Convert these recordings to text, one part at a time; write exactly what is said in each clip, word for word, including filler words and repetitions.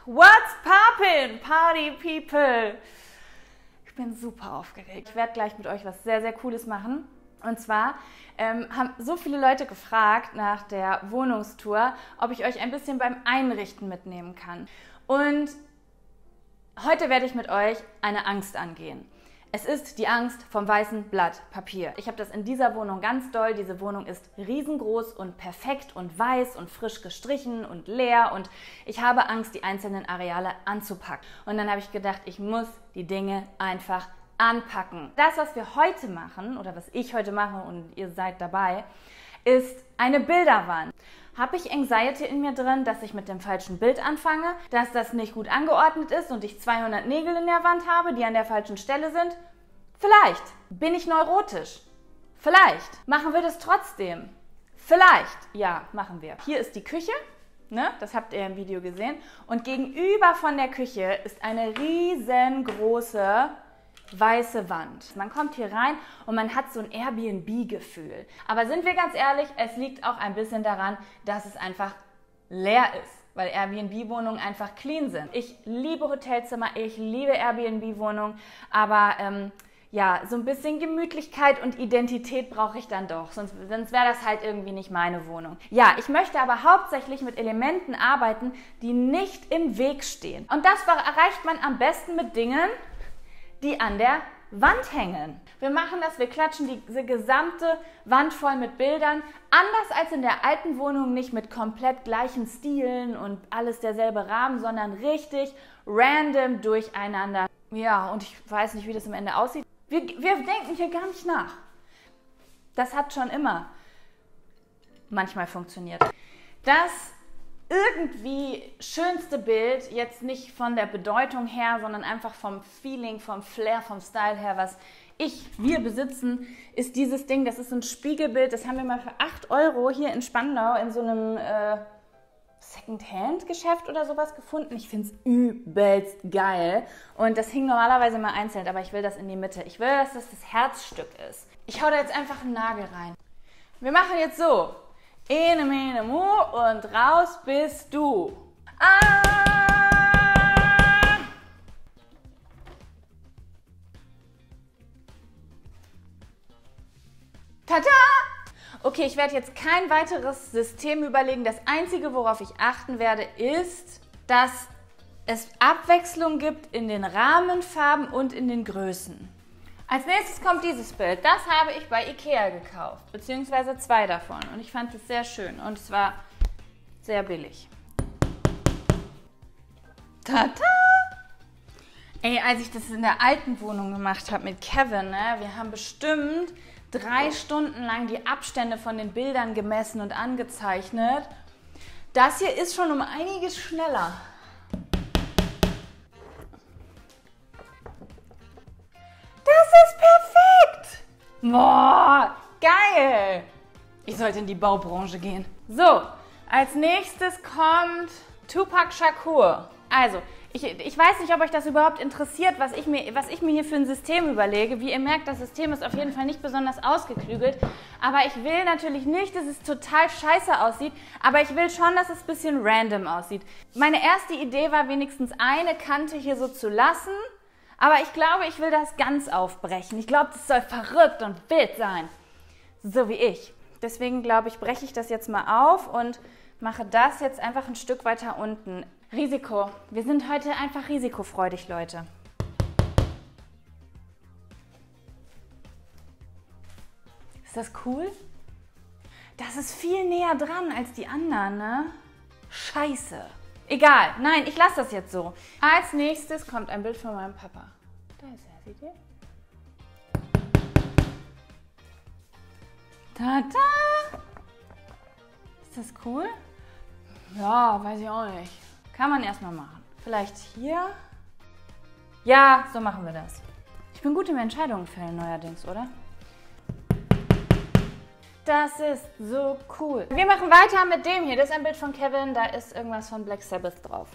What's poppin', Party People? Ich bin super aufgeregt. Ich werde gleich mit euch was sehr, sehr Cooles machen. Und zwar ähm, haben so viele Leute gefragt nach der Wohnungstour, ob ich euch ein bisschen beim Einrichten mitnehmen kann. Und heute werde ich mit euch eine Angst angehen. Es ist die Angst vom weißen Blatt Papier. Ich habe das in dieser Wohnung ganz doll. Diese Wohnung ist riesengroß und perfekt und weiß und frisch gestrichen und leer. Und ich habe Angst, die einzelnen Areale anzupacken. Und dann habe ich gedacht, ich muss die Dinge einfach anpacken. Das, was wir heute machen oder was ich heute mache und ihr seid dabei, ist eine Bilderwand. Habe ich Anxiety in mir drin, dass ich mit dem falschen Bild anfange, dass das nicht gut angeordnet ist und ich zweihundert Nägel in der Wand habe, die an der falschen Stelle sind? Vielleicht. Bin ich neurotisch? Vielleicht. Machen wir das trotzdem? Vielleicht. Ja, machen wir. Hier ist die Küche, ne? Das habt ihr im Video gesehen. Und gegenüber von der Küche ist eine riesengroße weiße Wand. Man kommt hier rein und man hat so ein Airbnb-Gefühl. Aber sind wir ganz ehrlich, es liegt auch ein bisschen daran, dass es einfach leer ist, weil Airbnb-Wohnungen einfach clean sind. Ich liebe Hotelzimmer, ich liebe Airbnb-Wohnungen, aber ähm, ja, so ein bisschen Gemütlichkeit und Identität brauche ich dann doch, sonst, sonst wäre das halt irgendwie nicht meine Wohnung. Ja, ich möchte aber hauptsächlich mit Elementen arbeiten, die nicht im Weg stehen. Und das erreicht man am besten mit Dingen, die an der Wand hängen. Wir machen das, wir klatschen diese gesamte Wand voll mit Bildern. Anders als in der alten Wohnung, nicht mit komplett gleichen Stilen und alles derselbe Rahmen, sondern richtig random durcheinander. Ja, und ich weiß nicht, wie das am Ende aussieht. Wir, wir denken hier gar nicht nach. Das hat schon immer manchmal funktioniert. Das irgendwie schönste Bild, jetzt nicht von der Bedeutung her, sondern einfach vom Feeling, vom Flair, vom Style her, was ich, wir besitzen, ist dieses Ding. Das ist ein Spiegelbild, das haben wir mal für acht Euro hier in Spandau in so einem äh, Second-Hand-Geschäft oder sowas gefunden. Ich finde es übelst geil. Und das hing normalerweise mal einzeln, aber ich will das in die Mitte. Ich will, dass das das Herzstück ist. Ich hau da jetzt einfach einen Nagel rein. Wir machen jetzt so. Ene, mene, mu und raus bist du. Ah! Tada! Okay, ich werde jetzt kein weiteres System überlegen. Das Einzige, worauf ich achten werde, ist, dass es Abwechslung gibt in den Rahmenfarben und in den Größen. Als nächstes kommt dieses Bild. Das habe ich bei Ikea gekauft, beziehungsweise zwei davon. Und ich fand es sehr schön und es war sehr billig. Tada! Ey, als ich das in der alten Wohnung gemacht habe mit Kevin, ne, wir haben bestimmt drei Stunden lang die Abstände von den Bildern gemessen und angezeichnet. Das hier ist schon um einiges schneller. Das ist perfekt! Boah, geil! Ich sollte in die Baubranche gehen. So, als nächstes kommt Tupac Shakur. Also, ich, ich weiß nicht, ob euch das überhaupt interessiert, was ich, mir, was ich mir hier für ein System überlege. Wie ihr merkt, das System ist auf jeden Fall nicht besonders ausgeklügelt. Aber ich will natürlich nicht, dass es total scheiße aussieht. Aber ich will schon, dass es ein bisschen random aussieht. Meine erste Idee war wenigstens eine Kante hier so zu lassen. Aber ich glaube, ich will das ganz aufbrechen. Ich glaube, das soll verrückt und wild sein. So wie ich. Deswegen glaube ich, breche ich das jetzt mal auf und mache das jetzt einfach ein Stück weiter unten. Risiko. Wir sind heute einfach risikofreudig, Leute. Ist das cool? Das ist viel näher dran als die anderen, ne? Scheiße. Egal, nein, ich lasse das jetzt so. Als nächstes kommt ein Bild von meinem Papa. Da ist er, seht ihr? Tada! Ist das cool? Ja, weiß ich auch nicht. Kann man erstmal machen. Vielleicht hier? Ja, so machen wir das. Ich bin gut im Entscheidungen fällen neuerdings, oder? Das ist so cool. Wir machen weiter mit dem hier. Das ist ein Bild von Kevin. Da ist irgendwas von Black Sabbath drauf.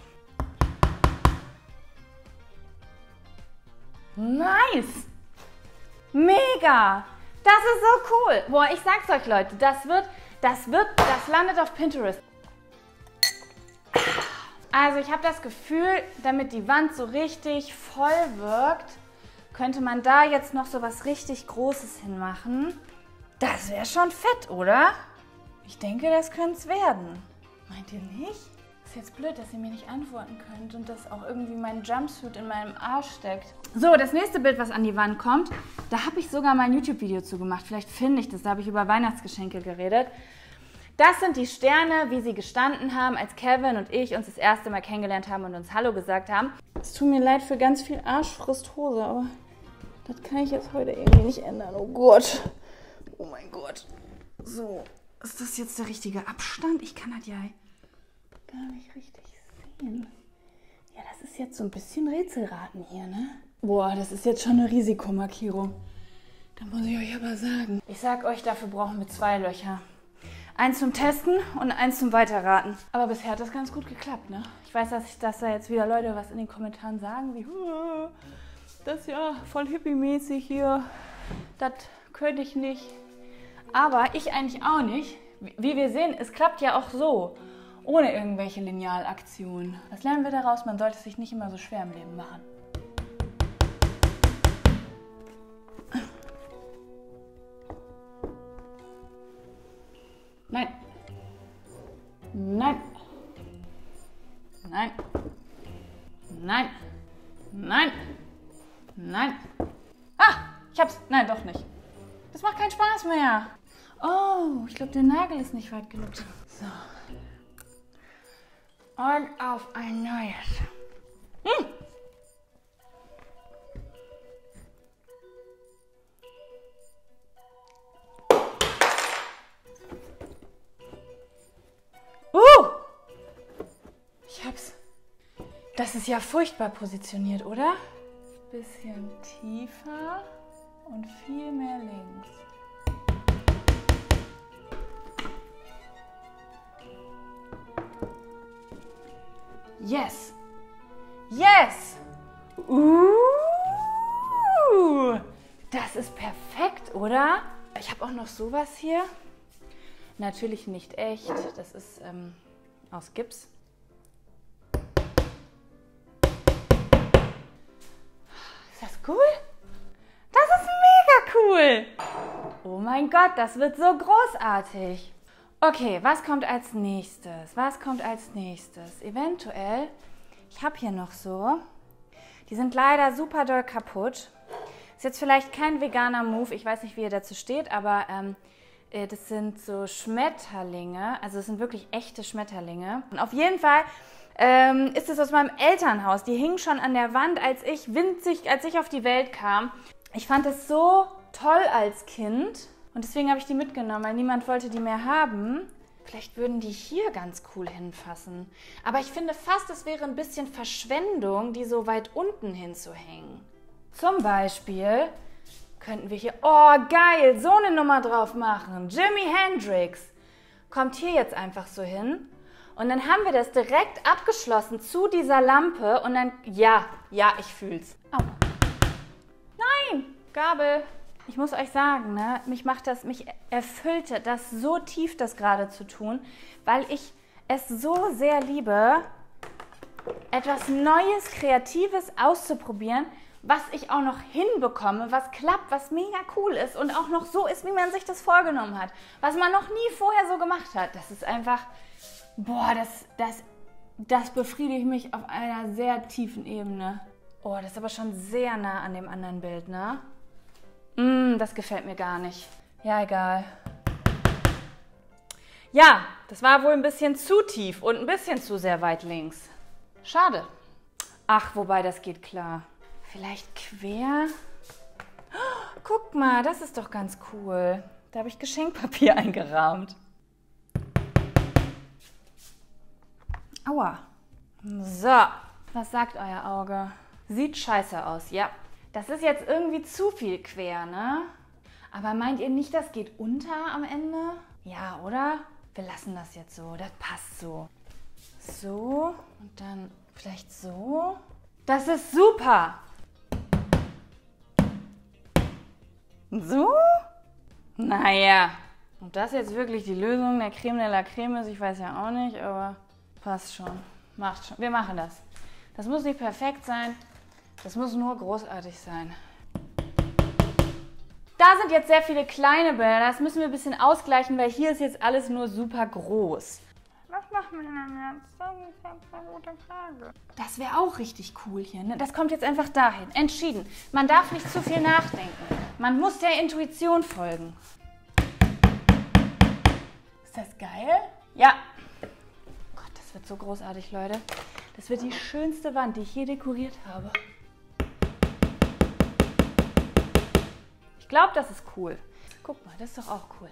Nice! Mega! Das ist so cool. Boah, ich sag's euch, Leute. Das wird, das wird, das landet auf Pinterest. Also ich habe das Gefühl, damit die Wand so richtig voll wirkt, könnte man da jetzt noch so was richtig Großes hinmachen. Das wäre schon fett, oder? Ich denke, das könnte es werden. Meint ihr nicht? Ist jetzt blöd, dass ihr mir nicht antworten könnt und dass auch irgendwie mein Jumpsuit in meinem Arsch steckt. So, das nächste Bild, was an die Wand kommt, da habe ich sogar mal ein YouTube-Video zu gemacht. Vielleicht finde ich das, da habe ich über Weihnachtsgeschenke geredet. Das sind die Sterne, wie sie gestanden haben, als Kevin und ich uns das erste Mal kennengelernt haben und uns Hallo gesagt haben. Es tut mir leid für ganz viel Arschfristhose, aber das kann ich jetzt heute irgendwie nicht ändern. Oh Gott. Oh mein Gott. So, ist das jetzt der richtige Abstand? Ich kann das ja gar nicht richtig sehen. Ja, das ist jetzt so ein bisschen Rätselraten hier, ne? Boah, das ist jetzt schon eine Risikomarkierung. Da muss ich euch aber sagen. Ich sag euch, dafür brauchen wir zwei Löcher. Eins zum Testen und eins zum Weiterraten. Aber bisher hat das ganz gut geklappt, ne? Ich weiß, dass, ich, dass da jetzt wieder Leute was in den Kommentaren sagen, wie das ist ja voll hippie-mäßig hier, das könnte ich nicht. Aber ich eigentlich auch nicht. Wie wir sehen, es klappt ja auch so, ohne irgendwelche Linealaktionen. Was lernen wir daraus? Man sollte es sich nicht immer so schwer im Leben machen. Nein. Nein. Nein. Nein. Nein. Nein. Ah, ich hab's. Nein, doch nicht. Das macht keinen Spaß mehr. Oh, ich glaube, der Nagel ist nicht weit genug. So. Und auf ein neues. Hm. Uh! Ich hab's. Das ist ja furchtbar positioniert, oder? Bisschen tiefer und viel mehr links. Yes! Yes! Uh! Das ist perfekt, oder? Ich habe auch noch sowas hier. Natürlich nicht echt. Das ist ähm, aus Gips. Ist das cool? Das ist mega cool! Oh mein Gott, das wird so großartig! Okay, was kommt als nächstes? Was kommt als nächstes? Eventuell, ich habe hier noch so, die sind leider super doll kaputt. Ist jetzt vielleicht kein veganer Move, ich weiß nicht, wie ihr dazu steht, aber ähm, das sind so Schmetterlinge, also das sind wirklich echte Schmetterlinge. Und auf jeden Fall ähm, ist es aus meinem Elternhaus, die hingen schon an der Wand, als ich winzig, als ich auf die Welt kam. Ich fand es so toll als Kind. Und deswegen habe ich die mitgenommen, weil niemand wollte die mehr haben. Vielleicht würden die hier ganz cool hinfassen. Aber ich finde fast, es wäre ein bisschen Verschwendung, die so weit unten hinzuhängen. Zum Beispiel könnten wir hier, oh geil, so eine Nummer drauf machen. Jimi Hendrix kommt hier jetzt einfach so hin. Und dann haben wir das direkt abgeschlossen zu dieser Lampe. Und dann, ja, ja, ich fühl's. Oh. Nein, Gabel. Ich muss euch sagen, ne, mich macht das, mich erfüllte das so tief, das gerade zu tun, weil ich es so sehr liebe, etwas Neues, Kreatives auszuprobieren, was ich auch noch hinbekomme, was klappt, was mega cool ist und auch noch so ist, wie man sich das vorgenommen hat, was man noch nie vorher so gemacht hat. Das ist einfach, boah, das, das, das befriedigt mich auf einer sehr tiefen Ebene. Oh, das ist aber schon sehr nah an dem anderen Bild, ne? Mm, das gefällt mir gar nicht. Ja, egal. Ja, das war wohl ein bisschen zu tief und ein bisschen zu sehr weit links. Schade. Ach, wobei, das geht klar. Vielleicht quer? Oh, guck mal, das ist doch ganz cool. Da habe ich Geschenkpapier eingerahmt. Aua. So, was sagt euer Auge? Sieht scheiße aus, ja. Das ist jetzt irgendwie zu viel quer, ne? Aber meint ihr nicht, das geht unter am Ende? Ja, oder? Wir lassen das jetzt so, das passt so. So und dann vielleicht so. Das ist super! So? Naja. Und das jetzt wirklich die Lösung der Creme de la Creme ist, ich weiß ja auch nicht, aber passt schon. macht schon. Wir machen das. Das muss nicht perfekt sein. Das muss nur großartig sein. Da sind jetzt sehr viele kleine Bilder. Das müssen wir ein bisschen ausgleichen, weil hier ist jetzt alles nur super groß. Was machen wir denn jetzt? Das ist jetzt eine gute Frage. Das wäre auch richtig cool hier. Ne? Das kommt jetzt einfach dahin. Entschieden. Man darf nicht zu viel nachdenken. Man muss der Intuition folgen. Ist das geil? Ja. Gott, das wird so großartig, Leute. Das wird die schönste Wand, die ich je dekoriert habe. Ich glaube, das ist cool. Guck mal, das ist doch auch cool.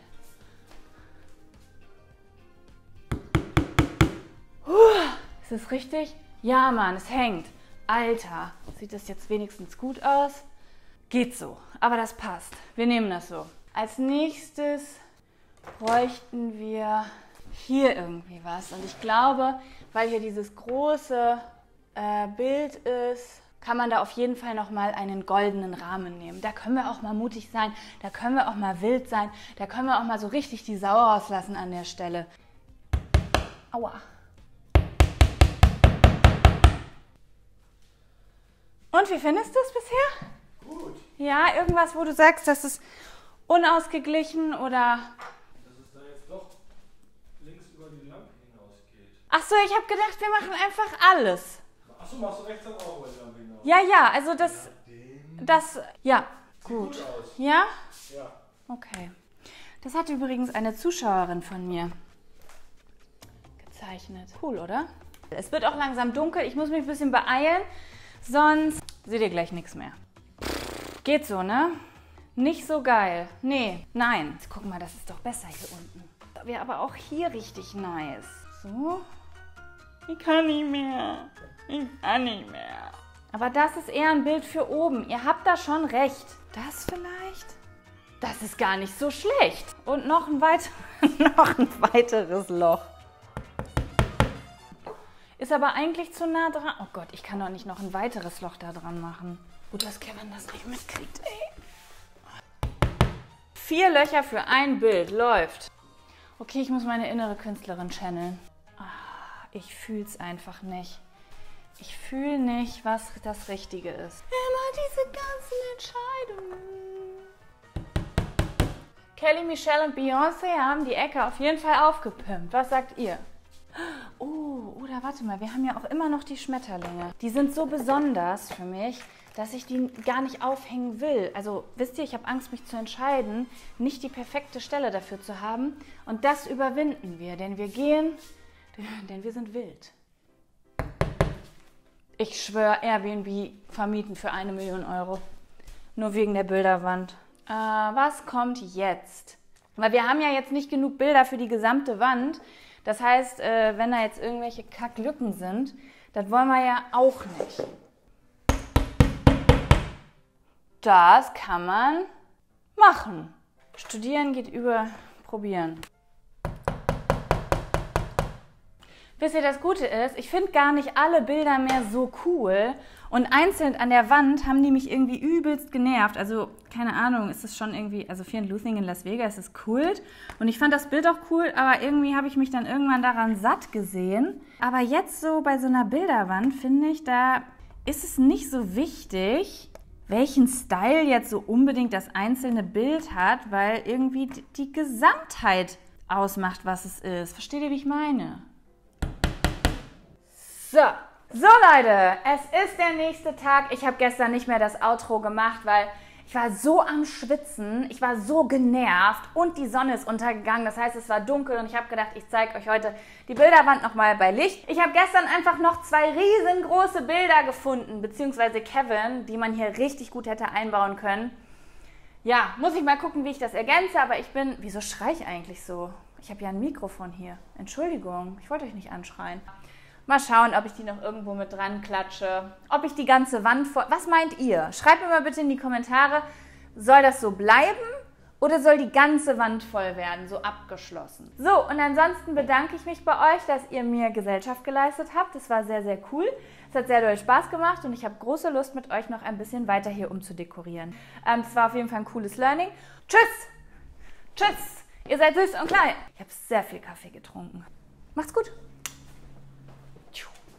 Ist das richtig? Ja, Mann, es hängt. Alter, sieht das jetzt wenigstens gut aus? Geht so, aber das passt. Wir nehmen das so. Als nächstes bräuchten wir hier irgendwie was. Und ich glaube, weil hier dieses große äh, Bild ist, kann man da auf jeden Fall nochmal einen goldenen Rahmen nehmen. Da können wir auch mal mutig sein, da können wir auch mal wild sein, da können wir auch mal so richtig die Sau rauslassen an der Stelle. Aua. Und wie findest du es bisher? Gut. Ja, irgendwas, wo du sagst, das ist unausgeglichen oder... Dass es da jetzt doch links über die Lampe hinausgeht. Ach so, ich habe gedacht, wir machen einfach alles. Achso, machst du rechts dann auch über die Lampe hinaus? Ja, ja, also das... Ja, das ja, sieht gut. gut aus. Ja? Ja. Okay. Das hat übrigens eine Zuschauerin von mir gezeichnet. Cool, oder? Es wird auch langsam dunkel. Ich muss mich ein bisschen beeilen, sonst seht ihr gleich nichts mehr. Geht so, ne? Nicht so geil. Nee, nein. Jetzt guck mal, das ist doch besser hier unten. Das wäre aber auch hier richtig nice. So. Ich kann nicht mehr. Ich kann nicht mehr. Aber das ist eher ein Bild für oben. Ihr habt da schon recht. Das vielleicht? Das ist gar nicht so schlecht. Und noch ein, weit noch ein weiteres Loch. Ist aber eigentlich zu nah dran. Oh Gott, ich kann doch nicht noch ein weiteres Loch da dran machen. Gut, dass Kevin das nicht mitkriegt, ey. Vier Löcher für ein Bild. Läuft. Okay, ich muss meine innere Künstlerin channeln. Ah, ich fühl's einfach nicht. Ich fühle nicht, was das Richtige ist. Immer diese ganzen Entscheidungen. Kelly, Michelle und Beyoncé haben die Ecke auf jeden Fall aufgepimpt. Was sagt ihr? Oh, oder warte mal, wir haben ja auch immer noch die Schmetterlinge. Die sind so besonders für mich, dass ich die gar nicht aufhängen will. Also, wisst ihr, ich habe Angst, mich zu entscheiden, nicht die perfekte Stelle dafür zu haben. Und das überwinden wir, denn wir gehen, denn wir sind wild. Ich schwöre, Airbnb vermieten für eine Million Euro. Nur wegen der Bilderwand. Äh, was kommt jetzt? Weil wir haben ja jetzt nicht genug Bilder für die gesamte Wand. Das heißt, äh, wenn da jetzt irgendwelche Kacklücken sind, das wollen wir ja auch nicht. Das kann man machen. Studieren geht über probieren. Wisst ihr, das Gute ist, ich finde gar nicht alle Bilder mehr so cool und einzeln an der Wand haben die mich irgendwie übelst genervt. Also, keine Ahnung, ist es schon irgendwie, also Fear and Loathing in Las Vegas ist Kult und ich fand das Bild auch cool, aber irgendwie habe ich mich dann irgendwann daran satt gesehen. Aber jetzt so bei so einer Bilderwand, finde ich, da ist es nicht so wichtig, welchen Style jetzt so unbedingt das einzelne Bild hat, weil irgendwie die, die Gesamtheit ausmacht, was es ist. Versteht ihr, wie ich meine? So, so Leute, es ist der nächste Tag. Ich habe gestern nicht mehr das Outro gemacht, weil ich war so am Schwitzen, ich war so genervt und die Sonne ist untergegangen. Das heißt, es war dunkel und ich habe gedacht, ich zeige euch heute die Bilderwand nochmal bei Licht. Ich habe gestern einfach noch zwei riesengroße Bilder gefunden, beziehungsweise Kevin, die man hier richtig gut hätte einbauen können. Ja, muss ich mal gucken, wie ich das ergänze, aber ich bin... Wieso schrei ich eigentlich so? Ich habe ja ein Mikrofon hier. Entschuldigung, ich wollte euch nicht anschreien. Mal schauen, ob ich die noch irgendwo mit dran klatsche. Ob ich die ganze Wand voll... Was meint ihr? Schreibt mir mal bitte in die Kommentare, soll das so bleiben oder soll die ganze Wand voll werden, so abgeschlossen? So, und ansonsten bedanke ich mich bei euch, dass ihr mir Gesellschaft geleistet habt. Das war sehr, sehr cool. Es hat sehr doll Spaß gemacht und ich habe große Lust, mit euch noch ein bisschen weiter hier umzudekorieren. Ähm, es war auf jeden Fall ein cooles Learning. Tschüss! Tschüss! Ihr seid süß und klein. Ich habe sehr viel Kaffee getrunken. Macht's gut!